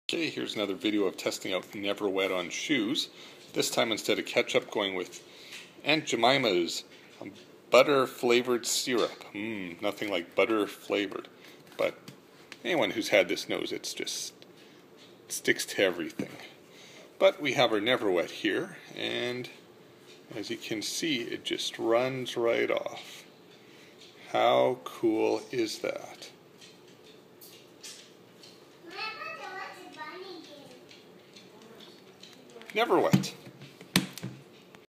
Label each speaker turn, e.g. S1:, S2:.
S1: Okay, here's another video of testing out Never Wet on shoes. This time, instead of ketchup, going with Aunt Jemima's butter flavored syrup. Nothing like butter flavored. But anyone who's had this knows it sticks to everything. But we have our Never Wet here, and as you can see, it just runs right off. How cool is that? Never Wet.